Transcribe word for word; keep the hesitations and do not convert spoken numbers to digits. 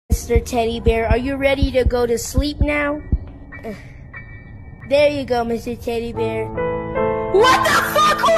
Mister Teddy Bear, are you ready to go to sleep now? There you go, Mister Teddy Bear. What the fuck